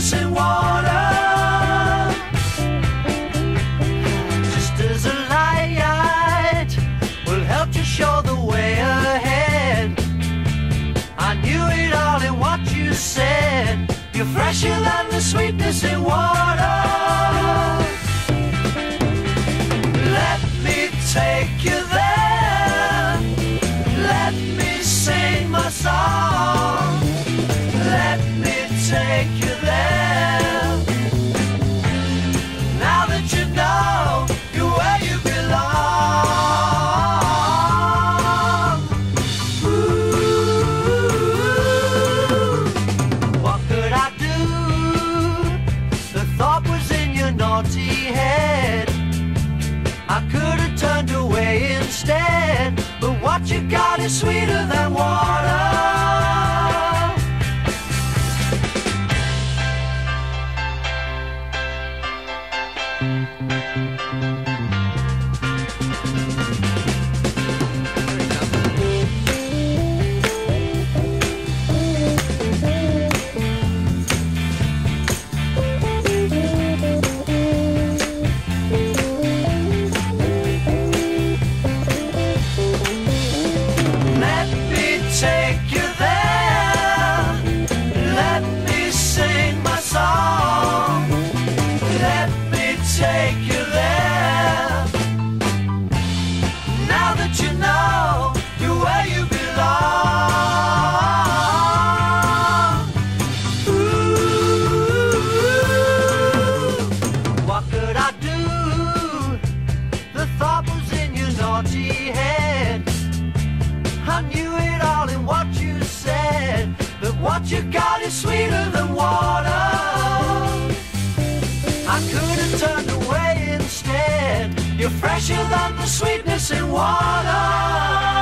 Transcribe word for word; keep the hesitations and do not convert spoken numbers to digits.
sweetness in water. Just as a light will help to show the way ahead. I knew it all in what you said. You're fresher than the sweetness in water. Let me take you there. Let me sing my song. Let me take you there. Now that you know you're where you belong. Ooh, what could I do? The thought was in your naughty head. I could have turned away instead, but what you got is sweeter than water. Take you there. Let me sing my song. Let me take you there. Now that you know you're where you belong. Ooh, what could I do? The thought was in your naughty head. I knew it all in what you said, but what you got is sweeter than water. I could have turned away instead. You're fresher than the sweetness in water.